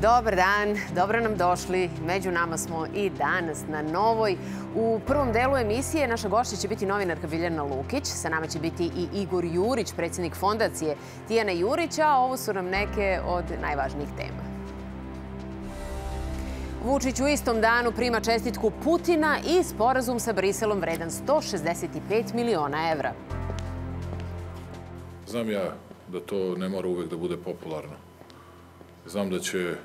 Dobar dan, dobro nam došli. Među nama smo i danas na Novoj. U prvom delu emisije naša gošća će biti novinarka Biljana Lukić. Sa nama će biti i Igor Jurić, predsjednik fondacije Tijana Jurića, a ovo su nam neke od najvažnijih tema. Vučić u istom danu prima čestitku Putina i sporazum sa Briselom vredan 165 miliona evra. Znam ja da to ne mora uvek da bude popularno. Znam da će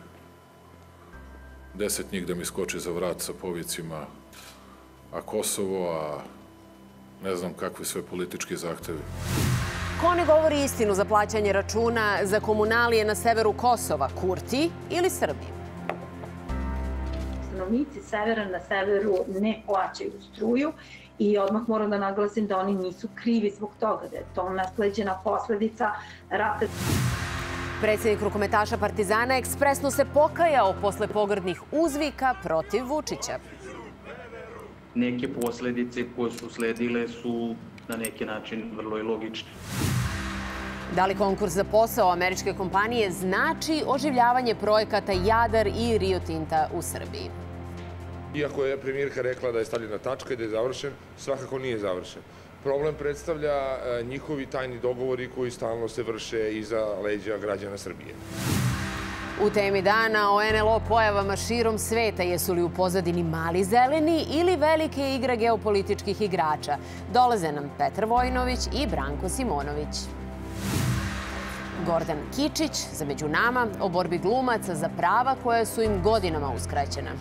10 njih da mi skoči za vrat sa povicima, a Kosovo, a ne znam kakvi sve politički zahtevi. Ko ne govori istinu za plaćanje računa za komunalije na severu Kosova, Kurti ili Srbi? Stanovnici severa na severu ne plaćaju struju i odmah moram da naglasim da oni nisu krivi zbog toga, da je to nasleđena posledica rata. Predsjednik rukometaša Partizana ekspresno se pokajao posle pogrdnih uzvika protiv Vučića. Neke posledice koje su sledile su na neki način vrlo i logične. Da li konkurs za posao američke kompanije znači oživljavanje projekata Jadar i Rio Tinta u Srbiji? Iako je premijerka rekla da je stavljena tačka i da je završen, svakako nije završen. Problem predstavlja njihovi tajni dogovori koji stalno se vrše iza leđa građana Srbije. U temi dana o NLO pojavama širom sveta, jesu li u pozadini mali zeleni ili velike igre geopolitičkih igrača? Dolaze nam Petar Vojinović i Branko Simonović. Gordan Kičić za Među nama o borbi glumaca za prava koja su im godinama uskraćena.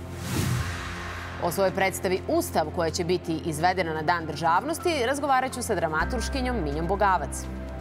O svojoj predstavi Ustav koja će biti izvedena na Dan državnosti razgovarat ću sa dramaturškinjom Minjom Bogavac.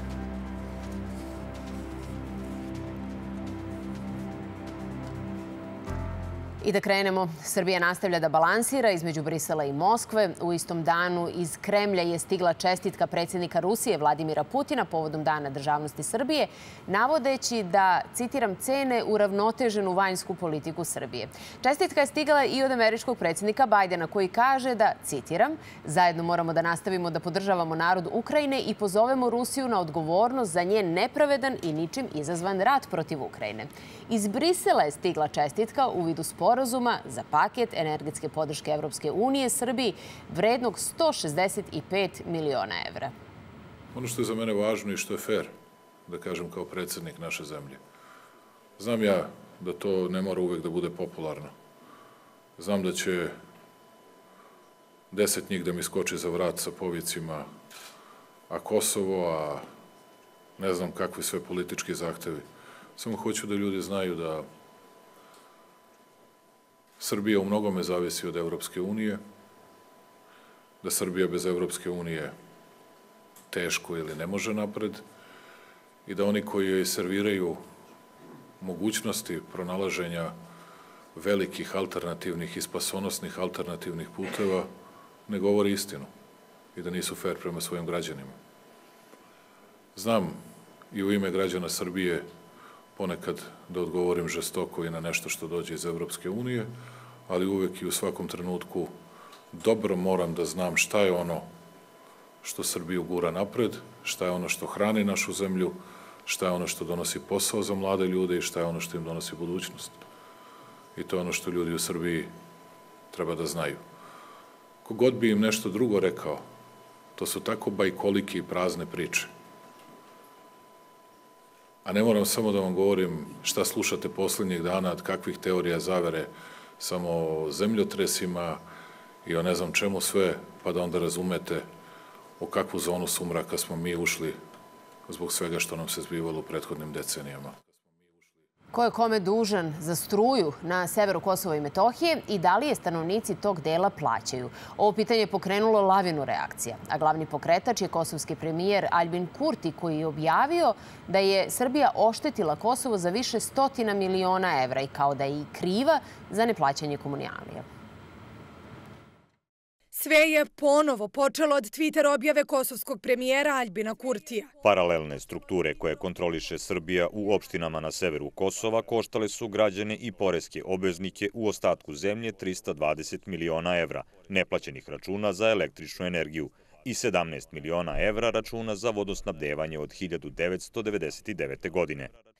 I da krenemo, Srbija nastavlja da balansira između Brisela i Moskve. U istom danu iz Kremlja je stigla čestitka predsjednika Rusije Vladimira Putina povodom Dana državnosti Srbije, navodeći da, citiram, cene uravnoteženu vanjsku politiku Srbije. Čestitka je stigla i od američkog predsjednika Bajdena koji kaže da, citiram, zajedno moramo da nastavimo da podržavamo narod Ukrajine i pozovemo Rusiju na odgovornost za njen nepravedan i ničim izazvan rat protiv Ukrajine. Iz Brisela je stigla čestitka u vidu sporazuma za paket energetske podrške Evropske unije Srbiji vrednog 165 miliona evra. Ono što je za mene važno i što je fair, da kažem kao predsjednik naše zemlje. Znam ja da to ne mora uvek da bude popularno. Znam da će 10 njih da mi skoči za vrat sa povicima, a Kosovo, a ne znam kakvi sve politički zahtevi. Samo hoću da ljudi znaju da Srbija u mnogome zavisi od Evropske unije, da Srbija bez Evropske unije teško ili ne može napred i da oni koji joj serviraju mogućnosti pronalaženja velikih alternativnih i spasonosnih alternativnih puteva ne govori istinu i da nisu fair prema svojim građanima. Znam i u ime građana Srbije ponekad da odgovorim žestoko i na nešto što dođe iz Evropske unije, ali uvek i u svakom trenutku dobro moram da znam šta je ono što Srbiju gura napred, šta je ono što hrani našu zemlju, šta je ono što donosi posao za mlade ljude i šta je ono što im donosi budućnost. I to je ono što ljudi u Srbiji treba da znaju. Kogod bi im nešto drugo rekao, to su tako bajkolike i prazne priče. A ne moram samo da vam govorim šta slušate poslednjih dana, od kakvih teorija zavere, samo o zemljotresima i o ne znam čemu sve, pa da onda razumete u kakvu zonu sumraka smo mi ušli zbog svega što nam se zbivalo u prethodnim decenijama. Ko je kome dužan za struju na severu Kosova i Metohije i da li je stanovnici tog dela plaćaju? Ovo pitanje je pokrenulo lavinu reakcija, a glavni pokretač je kosovski premijer Aljbin Kurti koji je objavio da je Srbija oštetila Kosovo za više stotina miliona evra i kao da je i kriva za neplaćanje komunalija. Sve je ponovo počelo od Twitter objave kosovskog premijera Aljbina Kurtija. Paralelne strukture koje kontroliše Srbija u opštinama na severu Kosova koštale su građane i poreske obveznike u ostatku zemlje 320 miliona evra, neplaćenih računa za električnu energiju i 17 miliona evra računa za vodosnabdevanje od 1999. godine.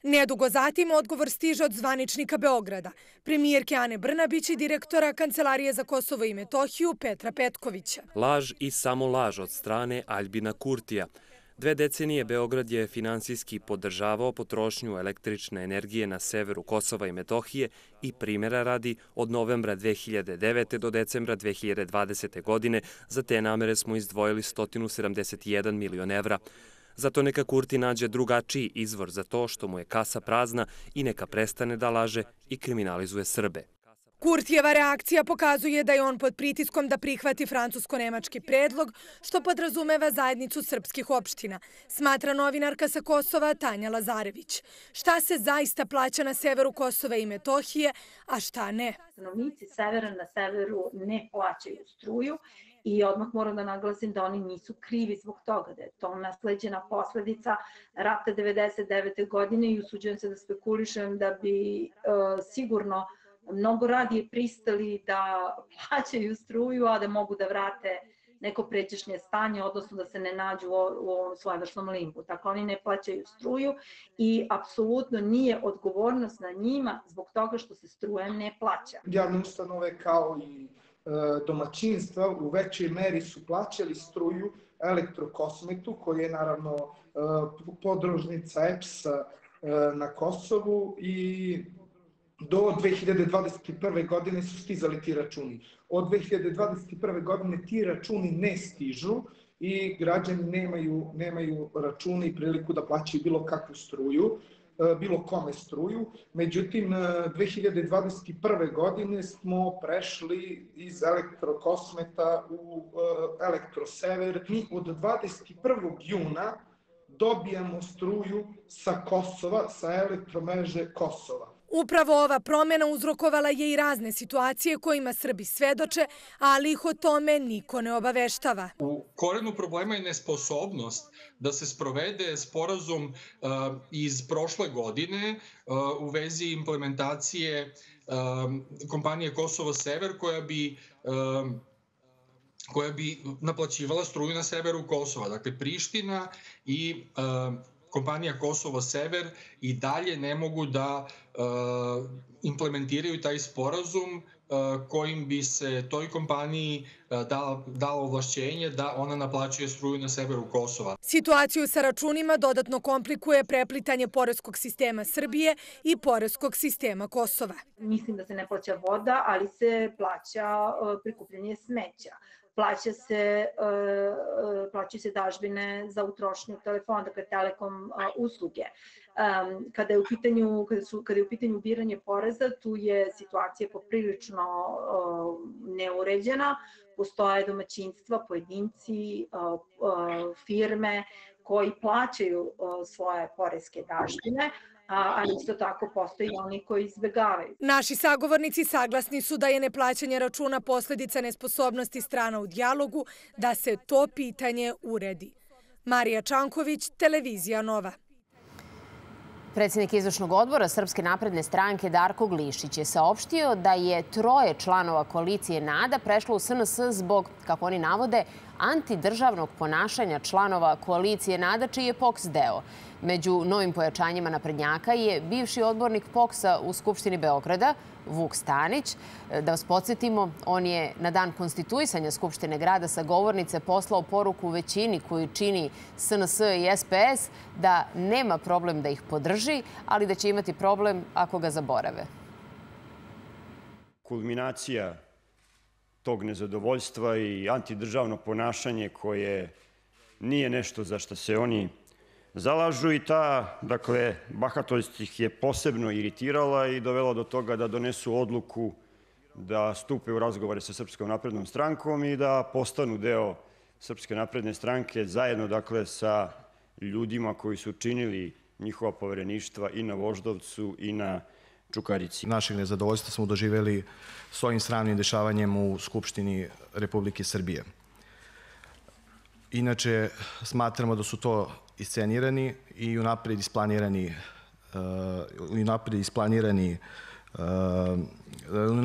Nedugo zatim odgovor stiže od zvaničnika Beograda, premijerke Ane Brnabić i direktora Kancelarije za Kosovo i Metohiju Petra Petkovića. Laž i samo laž od strane Aljbina Kurtija. 2 decenije Beograd je finansijski podržavao potrošnju električne energije na severu Kosova i Metohije i primjera radi od novembra 2009. do decembra 2020. godine za te namere smo izdvojili 171 milion evra. Zato neka Kurti nađe drugačiji izvor za to što mu je kasa prazna i neka prestane da laže i kriminalizuje Srbe. Kurtijeva reakcija pokazuje da je on pod pritiskom da prihvati francusko-nemački predlog, što podrazumeva zajednicu srpskih opština, smatra novinarka sa Kosova Tanja Lazarević. Šta se zaista plaća na severu Kosova i Metohije, a šta ne? Stanovnici severa na severu ne plaćaju struju i odmah moram da naglasim da oni nisu krivi zbog toga, da je to nasleđena posledica rata 99. godine i usuđujem se da spekulišem da bi sigurno mnogo radije pristali da plaćaju struju, a da mogu da vrate neko pređašnje stanje, odnosno da se ne nađu u ovom svojevrsnom limbu. Tako oni ne plaćaju struju i apsolutno nije odgovornost na njima zbog toga što se struja ne plaća. Javne ustanove kao i domaćinstva u većoj meri su plaćali struju Elektrokosmetu, koji je naravno podružnica EPS-a na Kosovu i do 2021. godine su stizali ti računi. Od 2021. godine ti računi ne stižu i građani nemaju račune i priliku da plaćaju bilo kakvu struju, bilo kome struju. Međutim, 2021. godine smo prešli iz Elektrokosmeta u Elektrosever. Mi od 21. juna dobijamo struju sa Kosova, sa elektromreže Kosova. Upravo ova promjena uzrokovala je i razne situacije kojima Srbi svedoče, ali ih o tome niko ne obaveštava. U korenu problema je nesposobnost da se sprovede sporazum iz prošle godine u vezi implementacije kompanije Kosovo Sever koja bi naplaćivala struju na severu Kosova. Dakle, Priština i kompanija Kosovo Sever i dalje ne mogu da implementiraju taj sporazum kojim bi se toj kompaniji dalo ovlašćenje da ona naplaćuje struju na severu Kosova. Situaciju sa računima dodatno komplikuje preplitanje poreskog sistema Srbije i poreskog sistema Kosova. Mislim da se ne plaća voda, ali se plaća prikupljanje smeća. Plaćaju se dažbine za utrošnju telefona, dakle telekom usluge. Kada je u pitanju ubiranje poreza, tu je situacija poprilično neuređena. Postoje domaćinstva, pojedinci, firme koji plaćaju svoje poreske dažbine, a isto tako postoji i oni koji izbegavaju. Naši sagovornici saglasni su da je neplaćanje računa posledica nesposobnosti strana u dijalogu, da se to pitanje uredi. Marija Čanković, Televizija Nova. Predsjednik izvršnog odbora Srpske napredne stranke Darko Glišić je saopštio da je 3 članova koalicije NADA prešlo u SNS zbog, kako oni navode, antidržavnog ponašanja članova koalicije NADA, čiji je POKS deo. Među novim pojačanjima naprednjaka je bivši odbornik POKS-a u Skupštini Beograda, Vuk Stanić. Da vas podsjetimo, on je na dan konstituisanja Skupštine grada sa govornice poslao poruku većini koju čini SNS i SPS da nema problem da ih podrži, ali da će imati problem ako ga zaborave. Kulminacija tog nezadovoljstva i antidržavno ponašanje koje nije nešto za što se oni zalažu i ta, bahatost ih je posebno iritirala i dovela do toga da donesu odluku da stupe u razgovore sa Srpskom naprednom strankom i da postanu deo Srpske napredne stranke zajedno, sa ljudima koji su činili njihova povereništva i na Voždovcu i na Čukarici. Našeg nezadovoljstva smo doživjeli s ovim sramnim dešavanjem u Skupštini Republike Srbije. Inače, smatramo da su to iscenirani i unapred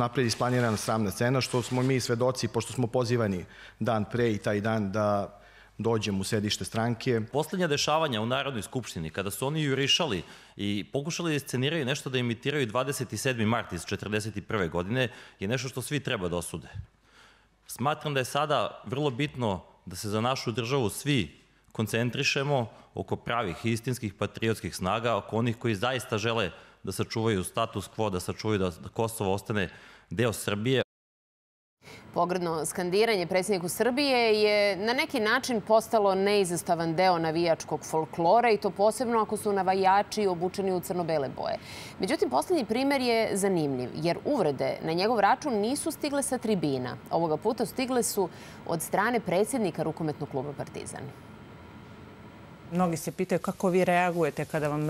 isplanirana sramna scena, što smo mi svedoci, pošto smo pozivani dan pre i taj dan da dođem u sedište stranke. Poslednja dešavanja u Narodnoj skupštini, kada su oni jurišali i pokušali da isceniraju nešto da imitiraju 27. mart iz 1941. godine, je nešto što svi treba da osude. Smatram da je sada vrlo bitno da se za našu državu svi koncentrišemo oko pravih, istinskih, patriotskih snaga, oko onih koji zaista žele da sačuvaju status quo, da sačuvaju da Kosovo ostane deo Srbije. Pogrdno skandiranje predsjedniku Srbije je na neki način postalo neizostavan deo navijačkog folklora i to posebno ako su navijači obučeni u crno-bele boje. Međutim, posljednji primer je zanimljiv jer uvrede na njegov račun nisu stigle sa tribina. Ovoga puta stigle su od strane predsjednika rukometnog kluba Partizan. Mnogi se pitaju kako vi reagujete kada vam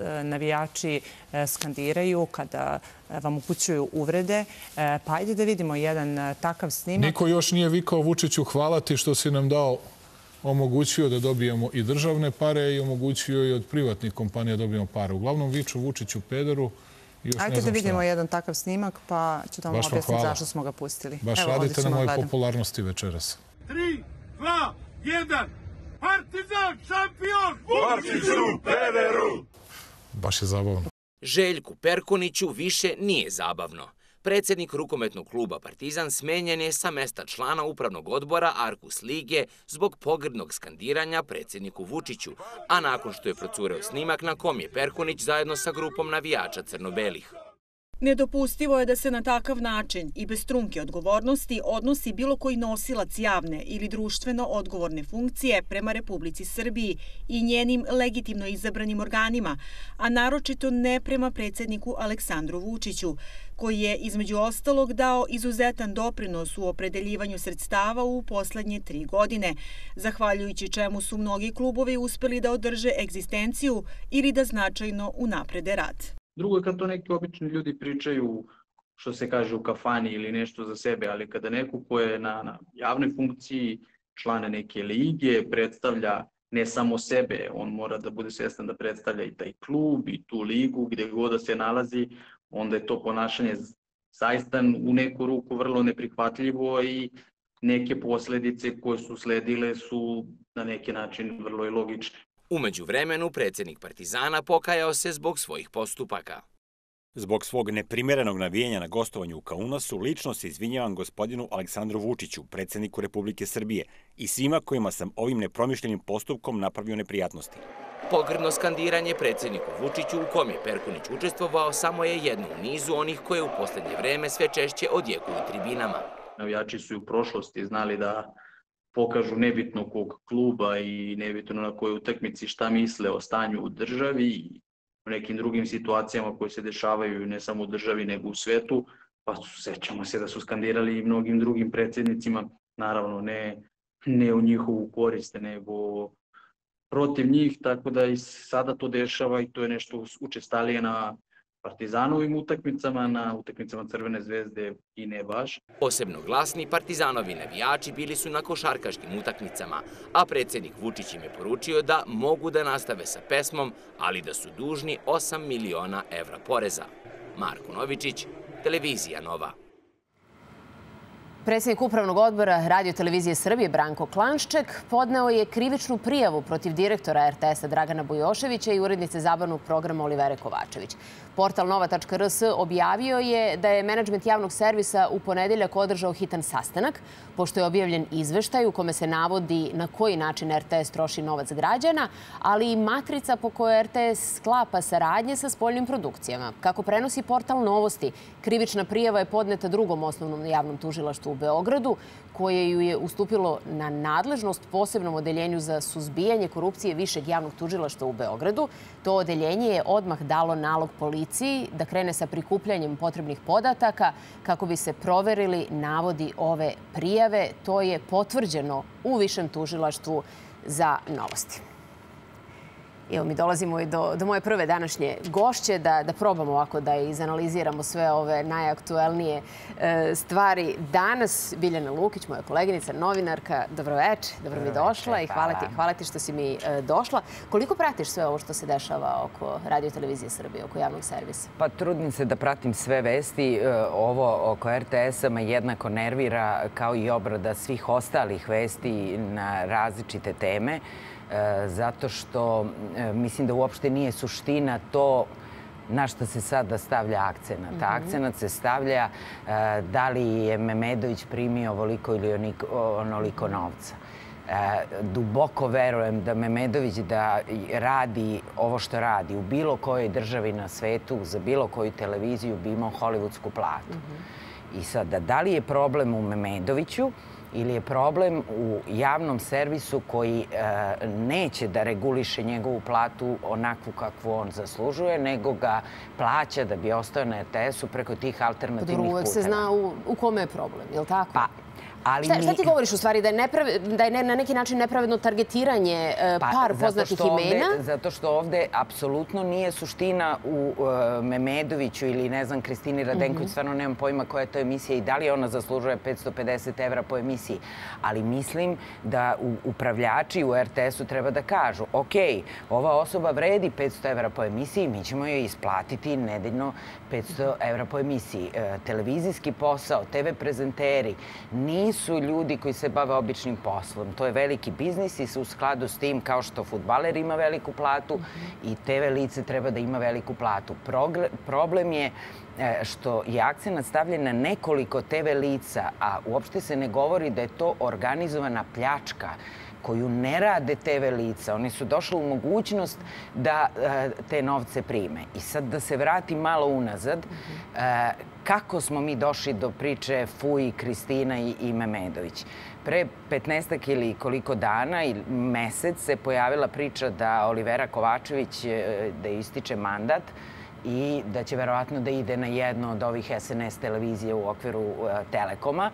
navijači skandiraju, kada vam upućuju uvrede. Pa ajde da vidimo jedan takav snimak. Niko još nije vikao Vučiću hvala ti što si nam dao, omogućio da dobijemo i državne pare i omogućio i od privatnih kompanija da dobijemo pare. Uglavnom viču Vučiću pederu. Ajde da vidimo jedan takav snimak pa ću da vam objasniti zašto smo ga pustili. Baš radite na moje popularnosti večeras. 3, 2, 1... Partizan, šampion! Vučiću, pederu! Baš je zabavno. Željku Perkoniću više nije zabavno. Predsjednik rukometnog kluba Partizan smenjen je sa mesta člana upravnog odbora Arkus Lige zbog pogrdnog skandiranja predsjedniku Vučiću, a nakon što je procureo snimak na kom je Perkonić zajedno sa grupom navijača crno-belih. Nedopustivo je da se na takav način i bez trunke odgovornosti odnosi bilo koji nosilac javne ili društveno odgovorne funkcije prema Republici Srbiji i njenim legitimno izabranim organima, a naročito ne prema predsjedniku Aleksandru Vučiću, koji je između ostalog dao izuzetan doprinos u opredeljivanju sredstava u poslednje 3 godine, zahvaljujući čemu su mnogi klubovi uspeli da održe egzistenciju ili da značajno unaprede rad. Drugo je kad to neki obični ljudi pričaju, što se kaže u kafani ili nešto za sebe, ali kada neko ko je na javnoj funkciji, člana neke lige, predstavlja ne samo sebe, on mora da bude svjestan da predstavlja i taj klub i tu ligu gdje god da se nalazi, onda je to ponašanje zaista u neku ruku vrlo neprihvatljivo i neke posljedice koje su sledile su na neki način vrlo i logične. Umeđu vremenu, predsjednik Partizana pokajao se zbog svojih postupaka. Zbog svog neprimerenog navijanja na gostovanju u Kaunasu, lično se izvinjavam gospodinu Aleksandru Vučiću, predsjedniku Republike Srbije, i svima kojima sam ovim nepromišljenim postupkom napravio neprijatnosti. Pogrdno skandiranje predsjedniku Vučiću u kom je Perkonić učestvovao samo je jedno u nizu onih koje u posljednje vreme sve češće odjekuju tribinama. Navijači su i u prošlosti znali da pokažu nebitno kog kluba i nebitno na kojoj utakmici šta misle o stanju u državi i u nekim drugim situacijama koje se dešavaju ne samo u državi nego u svetu, pa sećamo se da su skandirali i mnogim drugim predsjednicima, naravno ne u njihovu korist, nego protiv njih, tako da i sada to dešava i to je nešto učestalije na Partizanovim utakmicama, na utakmicama Crvene zvezde i ne baš. Posebno glasni Partizanovi navijači bili su na košarkaškim utakmicama, a predsjednik Vučić im je poručio da mogu da nastave sa pesmom, ali da su dužni 8 miliona evra poreza. Marko Novičić, Televizija Nova. Predsjednik Upravnog odbora Radio-televizije Srbije Branko Klanšček podneo je krivičnu prijavu protiv direktora RTS-a Dragana Bujoševića i urednice zabavnog programa Olivere Kovačević. Portal Nova.rs objavio je da je menadžment javnog servisa u ponedeljak održao hitan sastanak, pošto je objavljen izveštaj u kome se navodi na koji način RTS troši novac građana, ali i matrica po kojoj RTS sklapa saradnje sa spoljnim produkcijama. Kako prenosi portal Novosti, krivična prijava je podneta drugom osnovnom javnom tužilaštvu u Beogradu, koje ju je ustupilo na nadležnost posebnom odeljenju za suzbijanje korupcije Višeg javnog tužilaštva u Beogradu. To odeljenje je odmah dalo nalog policiji da krene sa prikupljanjem potrebnih podataka kako bi se proverili navodi ove prijave. To je potvrđeno u Višem tužilaštvu za Novosti. Evo, mi dolazimo i do moje prve današnje gošće, da probamo ovako da izanaliziramo sve ove najaktuelnije stvari. Danas Biljana Lukić, moja koleginica, novinarka. Dobroveče, dobro mi došla i hvala ti što si mi došla. Koliko pratiš sve ovo što se dešava oko Radio-televizije Srbije, oko javnog servisa? Pa trudim se da pratim sve vesti. Ovo oko RTS-a me jednako nervira kao i obrada svih ostalih vesti na različite teme. Zato što mislim da uopšte nije suština to na što se sada stavlja akcenat. Akcenat se stavlja da li je Memedović primio ovoliko ili onoliko novca. Duboko verujem da Memedović da radi ovo što radi u bilo kojoj državi na svetu, za bilo koju televiziju bi imao hollywoodsku platu. I sada, da li je problem u Memedoviću ili je problem u javnom servisu koji neće da reguliše njegovu platu onakvu kakvu on zaslužuje, nego ga plaća da bi ostao na RTS-u preko tih alternativnih puteva. Uvek se zna u kome je problem, je li tako? Pa, šta ti govoriš u stvari? Da je na neki način nepravedno targetiranje par poznatih imena? Zato što ovde apsolutno nije suština u Memedoviću ili, ne znam, Kristini Radenković, stvarno nemam pojma koja je to emisija i da li ona zaslužuje 550 € po emisiji. Ali mislim da upravljači u RTS-u treba da kažu, ok, ova osoba vredi 500 € po emisiji, mi ćemo joj isplatiti nedeljno 500 € po emisiji. Televizijski posao, TV prezenteri, nisu ljudi koji se bave običnim poslom. To je veliki biznis i u skladu s tim, kao što fudbaler ima veliku platu, i TV lice treba da ima veliku platu. Problem je što je akcenat stavljen na nekoliko TV lica, a uopšte se ne govori da je to organizovana pljačka koju ne rade TV lica. Oni su došli u mogućnost da te novce prime. I sad da se vratim malo unazad, kako smo mi došli do priče Fuj, Kristina i Memedović? Pre 15-ak ili koliko dana ili mesec se pojavila priča da Olivera Kovačević da ističe mandat i da će verovatno da ide na jedno od ovih SNS televizija u okviru Telekoma,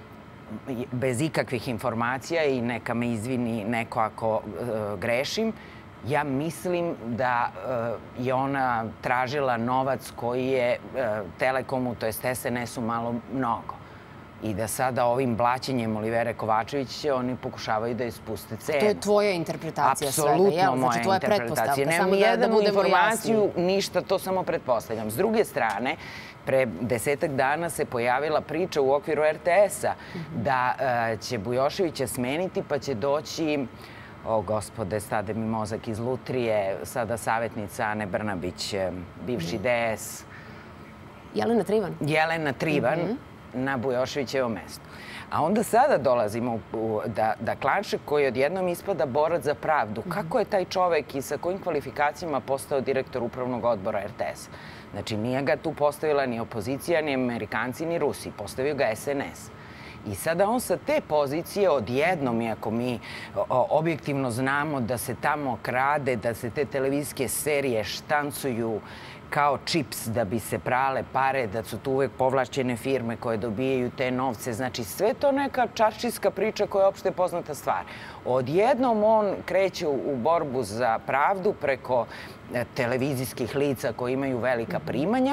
bez ikakvih informacija, i neka me izvini neko ako grešim. Ja mislim da je ona tražila novac koji je Telekomu, to jest SNS-u, malo mnogo. I da sada ovim blaćenjem Olivere Kovačević oni pokušavaju da ispuste cenu. To je tvoja interpretacija svega, jel? Apsolutno moja interpretacija. Nemam jednu informaciju, ništa, to samo pretpostavljam. S druge strane, pre 10-ak dana se pojavila priča u okviru RTS-a da će Bujoševića smeniti pa će doći, o gospode, stade mi mozak, iz Lutrije, sada savjetnica Ane Brnabić, bivši DS. Jelena Trivan. Jelena Trivan na Bujoševićevo mesto. A onda sada dolazimo da Klanšek, koji odjednom ispada borac za pravdu, kako je taj čovek i sa kojim kvalifikacijama postao direktor upravnog odbora RTS-a? Znači, nije ga tu postavila ni opozicija, ni Amerikanci, ni Rusi. Postavio ga SNS. I sada on sa te pozicije odjednom, iako mi objektivno znamo da se tamo krade, da se te televizijske serije štancuju kao čips da bi se prale pare, da su tu uvek povlašćene firme koje dobijaju te novce. Znači, sve to neka čaršijska priča koja je opšte poznata stvar. Odjednom on kreće u borbu za pravdu preko televizijskih lica koji imaju velika primanja,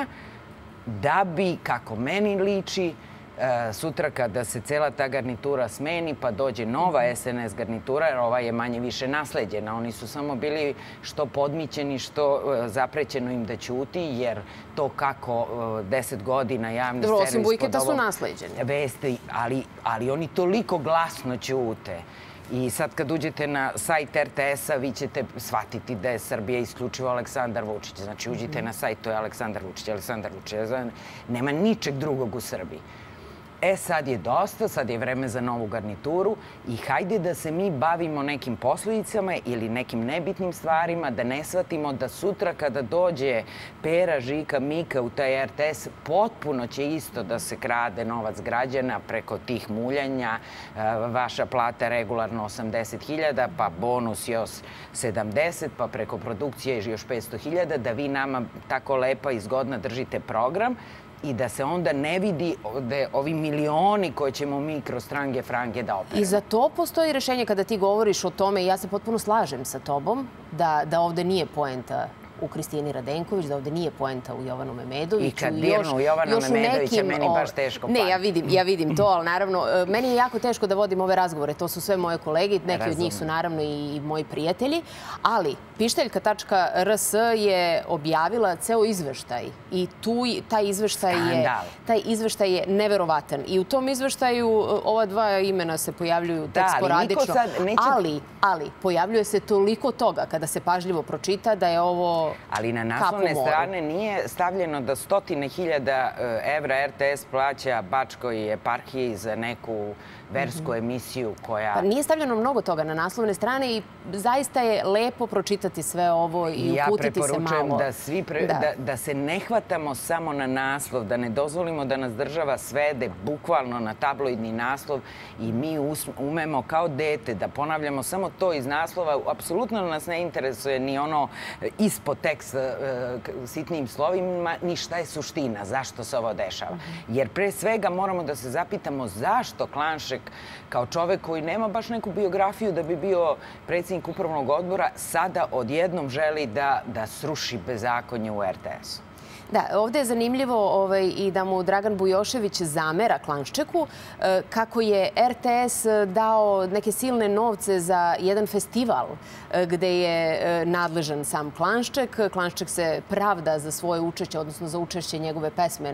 da bi, kako meni liči, sutra kada se cela ta garnitura smeni pa dođe nova SNS garnitura, jer ova je manje više nasleđena. Oni su samo bili što podmićeni, što zaprećeno im da ćuti, jer to kako 10 godina javni servis... Dobro, osim Bujketa su nasleđeni. Vesti, ali oni toliko glasno ćute. I sad kad uđete na sajt RTS-a, vi ćete shvatiti da je Srbija isključivo Aleksandar Vučić. Znači, uđite na sajt, to je Aleksandar Vučić, Aleksandar Vučić. Nema ničeg drugog u Srbiji. Sad je dosta, sad je vreme za novu garnituru i hajde da se mi bavimo nekim posledicama ili nekim nebitnim stvarima, da ne shvatimo da sutra kada dođe Pera, Žika, Mika u taj RTS, potpuno će isto da se krade novac građana preko tih muljanja, vaša plata regularno 80.000, pa bonus još 70, pa preko produkcije još 500.000, da vi nama tako lepa i zgodna držite program. i da se onda ne vidi ovi milioni koje ćemo mi kroz trange frange da operemo. I za to postoji rešenje kada ti govoriš o tome i ja se potpuno slažem sa tobom da ovde nije poenta u Kristini Radenković, da ovde nije poenta u Jovanu Memedoviću. I kad dirnu Jovana Memedovića, meni baš teško pada. Ne, ja vidim to, ali naravno, meni je jako teško da vodim ove razgovore. To su sve moje kolege, neki od njih su naravno i moji prijatelji, ali pišteljka.rs je objavila ceo izveštaj i taj izveštaj je neverovatan. I u tom izveštaju ova dva imena se pojavljuju tek sporadično, ali pojavljuje se toliko toga kada se pažljivo pročita da je ovo... Ali na naslovne strane nije stavljeno da 100.000 evra RTS plaća Bačkoj eparhiji za neku versku emisiju koja... Pa nije stavljeno mnogo toga na naslovne strane i zaista je lepo pročitati sve ovo i uputiti se malo. Ja preporučujem da se ne hvatamo samo na naslov, da ne dozvolimo da nas država svede bukvalno na tabloidni naslov i mi umemo kao dete da ponavljamo samo to iz naslova. Apsolutno nas ne interesuje ni ono ispod teksta sitnim slovima, ni šta je suština, zašto se ovo dešava. Jer pre svega moramo da se zapitamo zašto Klanšek kao čovek koji nema baš neku biografiju da bi bio predsjednik upravnog odbora, sada odjednom želi da sruši bezakonje u RTS-u. Da, ovde je zanimljivo i da mu Dragan Bujošević zamera Klanščeku kako je RTS dao neke silne novce za jedan festival gde je nadležan sam Klanšček. Klanšček se pravda za svoje učešće, odnosno za učešće njegove pesme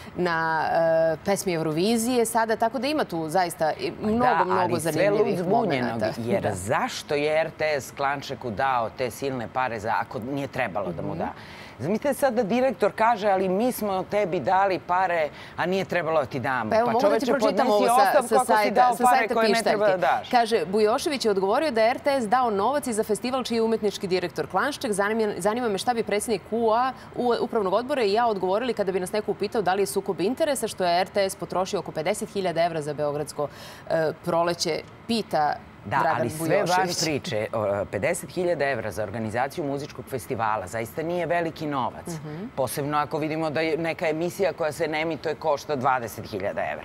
na pesmi Eurovizije sada, tako da ima tu zaista mnogo zanimljivih momenta. Jer zašto je RTS Klanščeku dao te silne pare ako nije trebalo da mu da? Zamislite sad da direktor kaže, ali mi smo tebi dali pare, a nije trebalo da ti damo. Pa evo, mogu da ti pročitam ovo sa sajta Pištaljke. Kaže, Bujošević je odgovorio da je RTS dao novac i za festival čiji je umetnički direktor Klanšček. Zanima me šta bi predsjednik upravnog odbora i ja odgovorili kada bi nas neko upitao da li je sukob interesa, što je RTS potrošio oko 50.000 evra za Beogradsko proleće, pita Da, ali sve vaš priče, 50.000 evra za organizaciju muzičkog festivala zaista nije veliki novac. Posebno ako vidimo da je neka emisija koja se ne emituje košta 20.000 evra.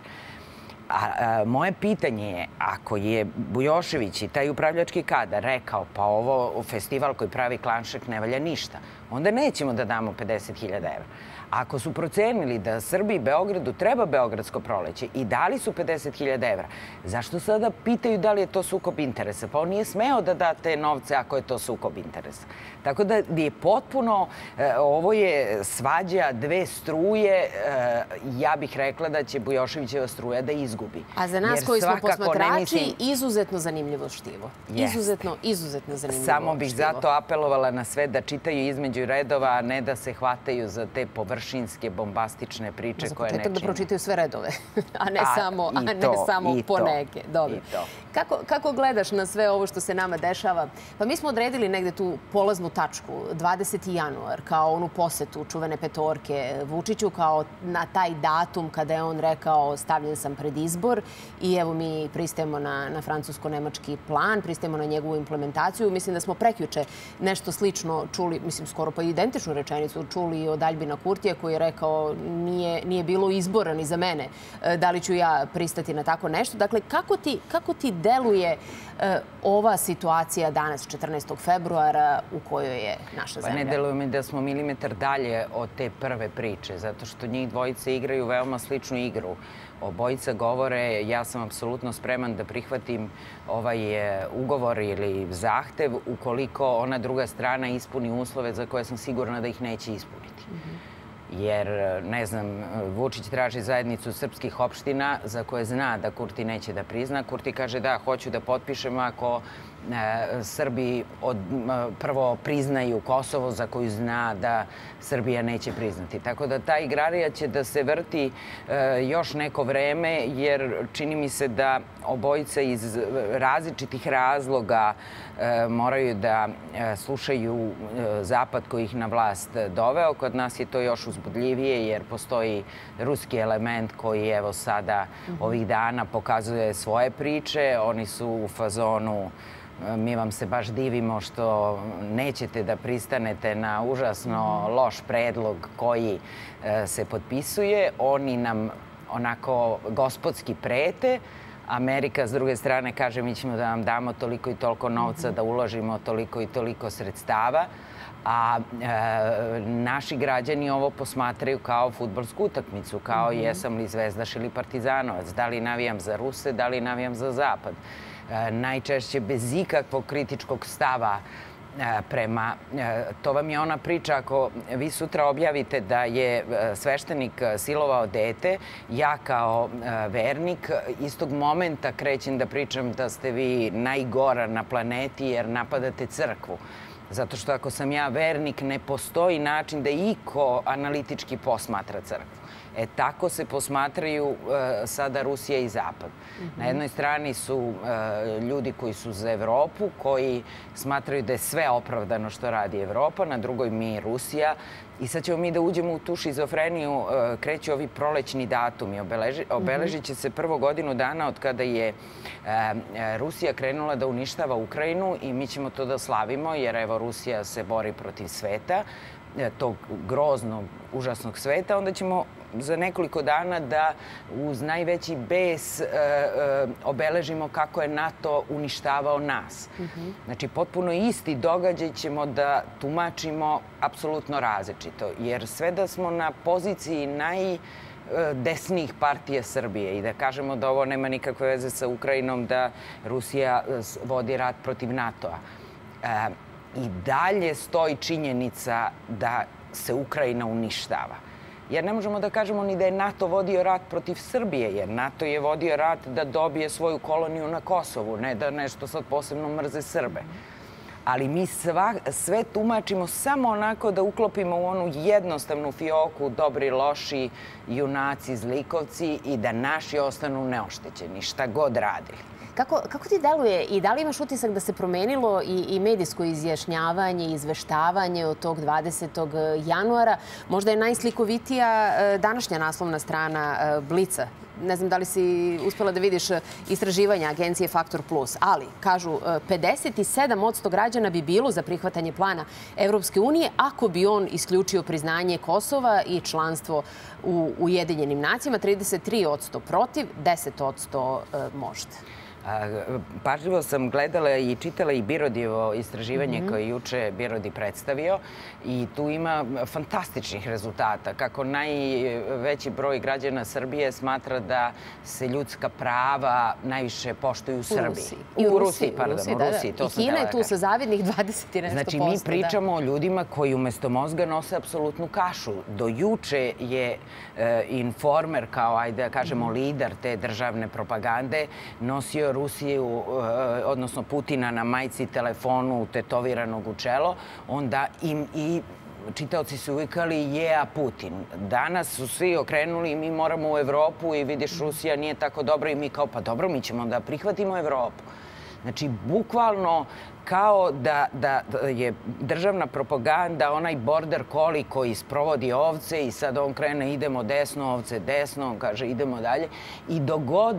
A moje pitanje je, ako je Bujošević i taj upravljački kadar rekao pa ovo festival koji pravi Klanšček ne valja ništa, onda nećemo da damo 50.000 evra. Ako su procenili da Srbiji i Beogradu treba Beogradsko proleće i dali su 50.000 evra, zašto sada pitaju da li je to sukob interesa? Pa on nije smeo da da te novce ako je to sukob interesa. Tako da je potpuno, ovo je svađa dve struje, ja bih rekla da će Bujoševićeva struja da izgubi. A za nas koji smo posmatrači, izuzetno zanimljivo štivo. Izuzetno zanimljivo štivo. Samo bih zato apelovala na sve da čitaju između redova, a ne da se hvataju za te površinske, bombastične priče koje ne čine. Da pročitaju sve redove, a ne samo po neke. Kako gledaš na sve ovo što se nama dešava? Pa mi smo odredili negde tu polaznu tačku, 20. januar, kao onu posetu čuvene petorke Vučiću, kao na taj datum kada je on rekao stavljen sam pred izbor i evo mi pristajemo na francusko-nemački plan, pristajemo na njegovu implementaciju. Mislim da smo prekjuče nešto slično čuli, mislim skoro pa identičnu rečenicu čuli od Aljbina Kurtija koji je rekao nije bilo izbora ni za mene. Da li ću ja pristati na tako nešto? Dakle, kako ti deluje ova situacija danas, 14. februara, u kojoj je naša zemlja? Pa ne deluje mi da smo milimetar dalje od te prve priče, zato što njih dvojice igraju veoma sličnu igru. Obojica govore, ja sam apsolutno spreman da prihvatim ovaj ugovor ili zahtev ukoliko ona druga strana ispuni uslove za koje sam sigurna da ih neće ispuniti. Jer, ne znam, Vučić traži zajednicu srpskih opština za koje zna da Kurti neće da prizna. Kurti kaže da, hoću da potpišem ako Srbi prvo priznaju Kosovo za koju zna da Srbija neće priznati. Tako da ta igrarija će da se vrti još neko vreme jer čini mi se da obojica iz različitih razloga moraju da slušaju Zapad koji ih na vlast doveo. Kod nas je to još uzbudljivije jer postoji ruski element koji evo sada ovih dana pokazuje svoje priče. Oni su u fazonu mi vam se baš divimo što nećete da pristanete na užasno loš predlog koji se potpisuje. Oni nam onako gospodski prete. Amerika, s druge strane, kaže mi ćemo da vam damo toliko i toliko novca, da uložimo toliko i toliko sredstava. A naši građani ovo posmatraju kao fudbalsku utakmicu, kao jesam li zvezdaš ili partizanovac, da li navijam za Ruse, da li navijam za Zapad. Najčešće bez ikakvog kritičkog stava prema... To vam je ona priča, ako vi sutra objavite da je sveštenik silovao dete, ja kao vernik istog momenta krećem da pričam da ste vi najgora na planeti jer napadate crkvu. Zato što ako sam ja vernik, ne postoji način da iko analitički posmatra crkvu. Tako se posmatraju sada Rusija i Zapad. Na jednoj strani su ljudi koji su za Evropu, koji smatraju da je sve opravdano što radi Evropa, na drugoj mi Rusija. I sad ćemo mi da uđemo u tu šizofreniju, kreću ovi prolećni datumi. Obeležit će se prvo godinu dana od kada je Rusija krenula da uništava Ukrajinu i mi ćemo to da slavimo jer evo Rusija se bori protiv sveta, tog groznog, užasnog sveta. Onda ćemo za nekoliko dana da uz najveći bes obeležimo kako je NATO uništavao nas. Znači, potpuno isti događaj ćemo da tumačimo apsolutno različito. Jer sve da smo na poziciji najdesnijih partija Srbije i da kažemo da ovo nema nikakve veze sa Ukrajinom, da Rusija vodi rat protiv NATO-a, i dalje stoji činjenica da se Ukrajina uništava. Jer ne možemo da kažemo ni da je NATO vodio rat protiv Srbije, jer NATO je vodio rat da dobije svoju koloniju na Kosovu, ne da nešto sad posebno mrze Srbe. Ali mi sve tumačimo samo onako da uklopimo u onu jednostavnu fioku dobri, loši, junaci, zlikovci i da naši ostanu neoštećeni, šta god radili. Kako ti deluje i da li imaš utisak da se promenilo i medijsko izjašnjavanje, izveštavanje od tog 20. januara? Možda je najslikovitija današnja naslovna strana Blica. Ne znam da li si uspela da vidiš istraživanja agencije Faktor Plus, ali kažu 57% građana bi bilo za prihvatanje plana Evropske unije ako bi on isključio priznanje Kosova i članstvo u Ujedinjenim nacijama, 33% protiv, 10% možda. Pažljivo sam gledala i čitala i Birodijevo istraživanje koje je juče Birodi predstavio i tu ima fantastičnih rezultata. Kako najveći broj građana Srbije smatra da se ljudska prava najviše poštuju u Srbiji. U Rusiji, pardon, u Rusiji. I Kina je tu sa zavidnih 20 i nešto posto. Znači, mi pričamo o ljudima koji umesto mozga nose apsolutnu kašu. Do juče je Informer, kao, ajde da kažemo, lider te državne propagande, nosio Rusiju, odnosno Putina na majici, telefonu tetoviranog u čelo, onda im i čitaoci su uvikali a Putin. Danas su svi okrenuli i mi moramo u Evropu i vidiš Rusija nije tako dobra i mi kao pa dobro, mi ćemo da prihvatimo Evropu. Znači, bukvalno kao da je državna propaganda onaj border collie koji sprovodi ovce i sad on krene idemo desno, ovce desno, on kaže idemo dalje. I dok god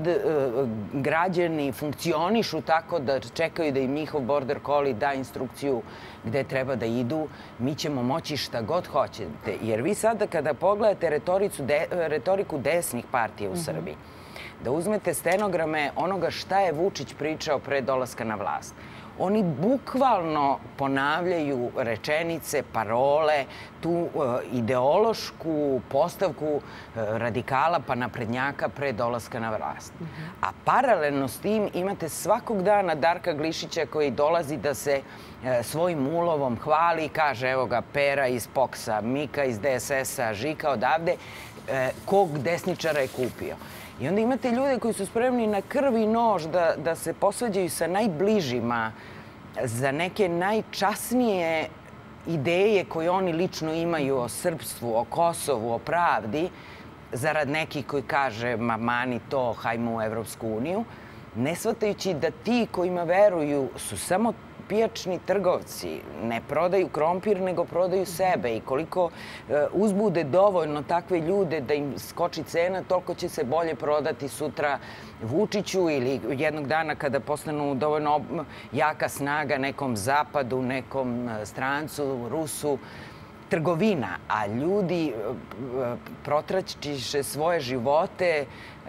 građani funkcionišu tako da čekaju da im njihov border collie da instrukciju gde treba da idu, mi ćemo moći šta god hoćete. Jer vi sada kada pogledate retoriku desnih partija u Srbiji, da uzmete stenograme onoga šta je Vučić pričao pre dolaska na vlast. Oni bukvalno ponavljaju rečenice, parole, tu ideološku postavku radikala pa naprednjaka pre dolaska na vlast. A paralelno s tim imate svakog dana Darka Glišića koji dolazi da se svojim ulovom hvali i kaže evo ga Pera iz POKS-a, Mika iz DSS-a, Žika odavde, kog desničara je kupio. I onda imate ljude koji su spremni na krv i nož da se posvađaju sa najbližima za neke najčasnije ideje koje oni lično imaju o srpstvu, o Kosovu, o pravdi, zarad nekih koji kaže ma mani to, hajmo u Evropsku uniju, ne shvatajući da ti kojima veruju su samo pijačni trgovci ne prodaju krompir, nego prodaju sebe i koliko uzbude dovoljno takve ljude da im skoči cena, toliko će se bolje prodati sutra Vučiću ili jednog dana kada postanu dovoljno jaka snaga nekom zapadu, nekom strancu, Rusu, trgovina, a ljudi protraćiše svoje živote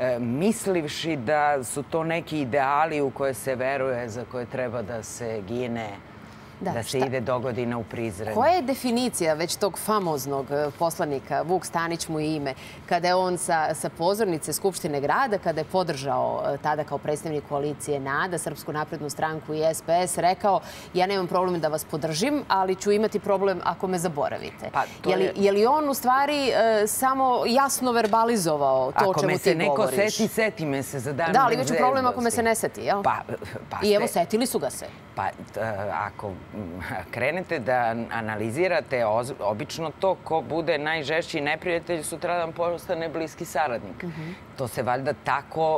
mislivši da su to neki ideali u koje se veruje, za koje treba da se gine, da se ide dogodine u Prizren. Koja je definicija već tog famoznog poslanika, Vuk Stanić mu je ime, kada je on sa pozornice Skupštine grada, kada je podržao tada kao predstavnik koalicije NADA, Srpsku naprednu stranku i SPS, rekao ja nemam problem da vas podržim, ali ću imati problem ako me zaboravite. Je li on u stvari samo jasno verbalizovao to o čemu ti govoriš? Ako me se neko seti me se za dan. Da, ali već je problem ako me se ne seti, jel? I evo, setili su ga se. Pa, ako krenete da analizirate obično to ko bude najžešći neprijatelj sutradan postane bliski saradnik. To se valjda tako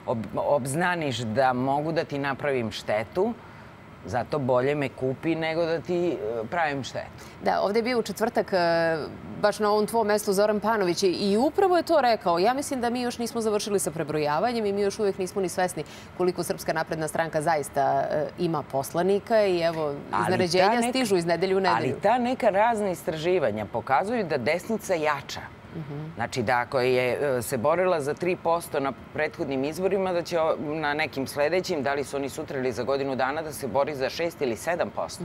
obznaniš da mogu da ti napravim štetu, zato bolje me kupi nego da ti pravim štetu. Da, ovdje je bio u četvrtak baš na ovom tvom mestu Zoran Panović i upravo je to rekao. Ja mislim da mi još nismo završili sa prebrojavanjem i mi još uvijek nismo ni svesni koliko Srpska napredna stranka zaista ima poslanika i evo, izneređenja stižu iz nedelju u nedelju. Ali ta neka razna istraživanja pokazuju da desnica jača. Znači da ako je se borila za 3% na prethodnim izborima, da će na nekim sledećim, da li su oni sutra ili za godinu dana, da se bori za 6 ili 7%.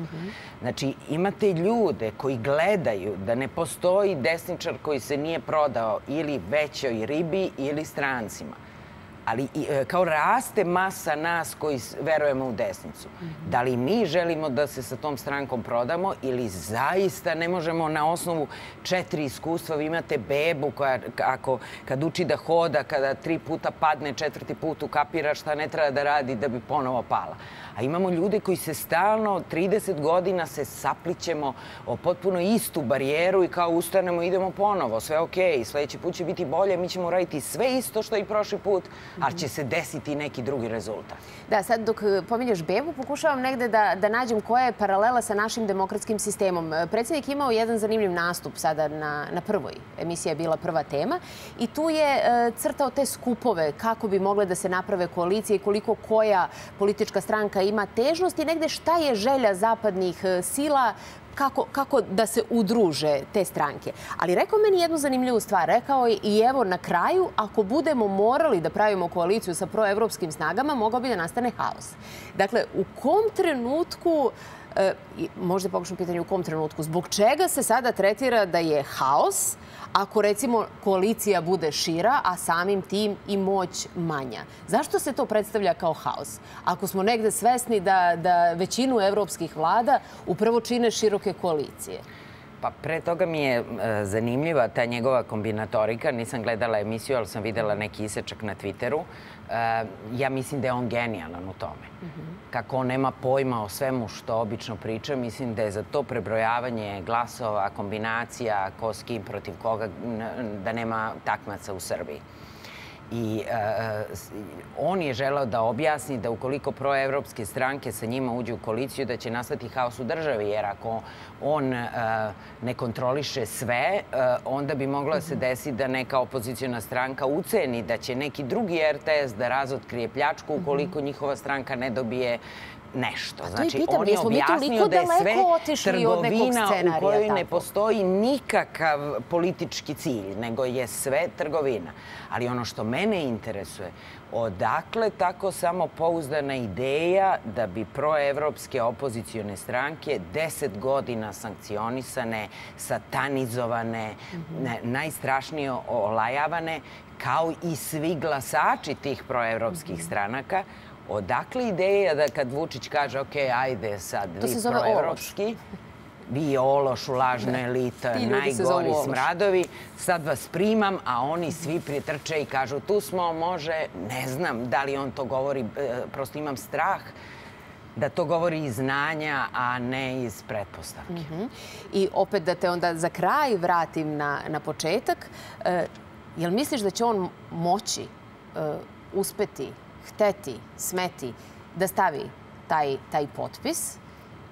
Znači imate ljude koji gledaju da ne postoji desničar koji se nije prodao ili većoj ribi ili strancima. Ali kao raste masa nas koji verujemo u desnicu. Da li mi želimo da se sa tom strankom prodamo ili zaista ne možemo na osnovu 4 iskustva. Vi imate bebu koja kad uči da hoda, kada 3 puta padne, 4. put ukapira šta ne treba da radi da bi ponovo pala. A imamo ljude koji se stalno, 30 godina se saplićemo o potpuno istu barijeru i kao ustanemo i idemo ponovo. Sve okej, sljedeći put će biti bolje, mi ćemo uraditi sve isto što i prošli put, ali će se desiti neki drugi rezultat. Da, sad dok pominješ bebu, pokušavam negde da nađem koja je paralela sa našim demokratskim sistemom. Predsjednik imao jedan zanimljiv nastup sada na prvoj. Emisija je bila prva tema i tu je crtao te skupove kako bi mogle da se naprave koalicije i koliko koja politička stranka ima težnost i negde šta je želja zapadnih sila kako da se udruže te stranke. Ali rekao meni jednu zanimljivu stvar. Rekao je i evo na kraju, ako budemo morali da pravimo koaliciju sa proevropskim snagama, mogao bi da nastane haos. Dakle, u kom trenutku, možda pokušam pitanje u kom trenutku, zbog čega se sada tretira da je haos ako recimo koalicija bude šira, a samim tim i moć manja? Zašto se to predstavlja kao haos? Ako smo negde svesni da većinu evropskih vlada upravo čine široke koalicije. Pa pre toga mi je zanimljiva ta njegova kombinatorika. Nisam gledala emisiju, ali sam videla neki isečak na Twitteru. Ja mislim da je on genijalan u tome. Kako on nema pojma o svemu što obično priča, mislim da je za to prebrojavanje glasova, kombinacija, ko s kim protiv koga, da nema takmaca u Srbiji. I on je želeo da objasni da ukoliko proevropske stranke sa njima uđu u koaliciju, da će nastati haos u državi, jer ako on ne kontroliše sve, onda bi moglo da se desi da neka opozicijona stranka uceni da će neki drugi RTS da razotkrije pljačku ukoliko njihova stranka ne dobije nešto. Znači, on je objasnio da je sve trgovina u kojoj ne postoji nikakav politički cilj, nego je sve trgovina. Ali ono što mene interesuje, odakle tako samopouzdana ideja da bi proevropske opozicijone stranke 10 godina sankcionisane, satanizovane, najstrašnije olajavane, kao i svi glasači tih proevropskih stranaka, odakle ideja da kad Vučić kaže ok, ajde sad, vi proevropski, vi ološ, lažna elita, najgori smradovi, sad vas primam, a oni svi pritrče i kažu tu smo, može, ne znam da li on to govori, prosto imam strah da to govori iz znanja, a ne iz pretpostavke. I opet da te onda za kraj vratim na početak, jel misliš da će on moći, uspeti, hteti, smeti da stavi taj potpis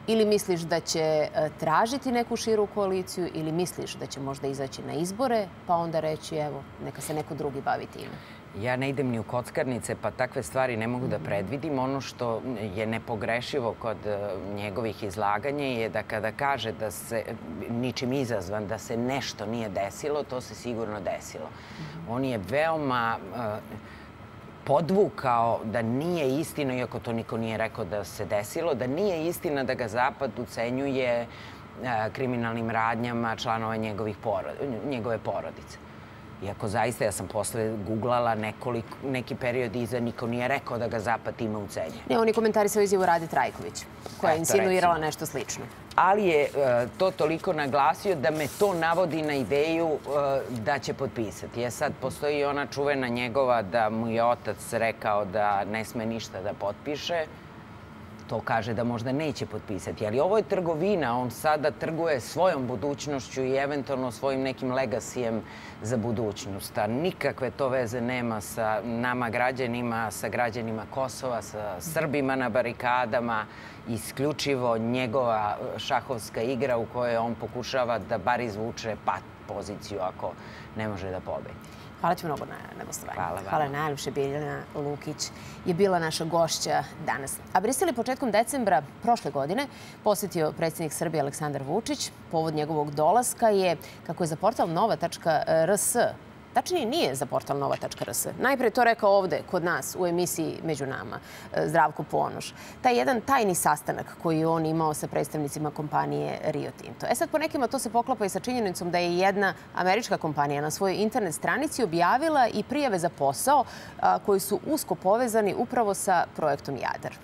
Ili misliš da će tražiti neku širu koaliciju ili misliš da će možda izaći na izbore pa onda reći evo, neka se neko drugi bavi time? Ja ne idem ni u kockarnice, pa takve stvari ne mogu da predvidim. Ono što je nepogrešivo kod njegovih izlaganja je da kada kaže da se ničim izazvan, da se nešto nije desilo, to se sigurno desilo. On je veoma podvukao da nije istina, iako to niko nije rekao da se desilo, da nije istina da ga Zapad ucenjuje kriminalnim radnjama članova njegove porodice. Iako zaista, ja sam posle googlala neki period iza, niko nije rekao da ga Zapad time ucenjuje. Ne, on je komentarisao izjavu Rade Trajković, koja je insinuirala nešto slično. Ali je to toliko naglasio da me to navodi na ideju da će potpisati. Sad postoji ona čuvena njegova da mu je otac rekao da ne sme ništa da potpiše. To kaže da možda neće potpisati. Ali ovo je trgovina. On sada trguje svojom budućnošću i eventualno svojim nekim legasijem za budućnost. A nikakve to veze nema sa nama građanima, sa građanima Kosova, sa Srbima na barikadama. Isključivo njegova šahovska igra u kojoj on pokušava da bar izvuče pat poziciju ako ne može da pobedi. Hvala ti mnogo na gostovanju. Hvala najljepše. Biljana Lukić je bila naša gošća danas. A Brisel je početkom decembra prošle godine posjetio predsjednik Srbije Aleksandar Vučić. Povod njegovog dolaska je, kako je za portal nova.rs, tačnije nije za portal nova.rs. Najpre to rekao ovde, kod nas, u emisiji Među nama, Zdravko Ponoš. Taj jedan tajni sastanak koji je on imao sa predstavnicima kompanije Rio Tinto. Sad, po nekima to se poklapa i sa činjenicom da je jedna američka kompanija na svojoj internet stranici objavila i prijave za posao koji su usko povezani upravo sa projektom Jadar.